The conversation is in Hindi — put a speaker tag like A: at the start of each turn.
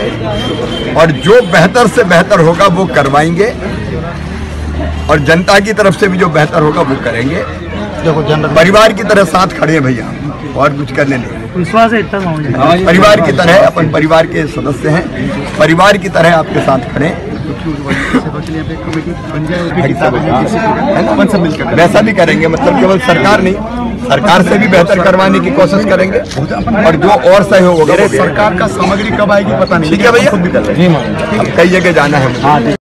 A: और जो बेहतर से बेहतर होगा वो करवाएंगे और जनता की तरफ से भी जो बेहतर होगा वो करेंगे। देखो परिवार की तरह साथ खड़े हैं भैया, और कुछ करने नहीं।
B: विश्वास है इतना
A: परिवार की तरह, अपन परिवार के सदस्य हैं, परिवार की तरह आपके साथ खड़े वैसा भी करेंगे। मतलब केवल सरकार नहीं, सरकार से भी बेहतर करवाने की कोशिश करेंगे और जो और सहयोग होगा। सरकार का सामग्री कब आएगी पता नहीं। ठीक है भैया, अब कई जगह जाना है।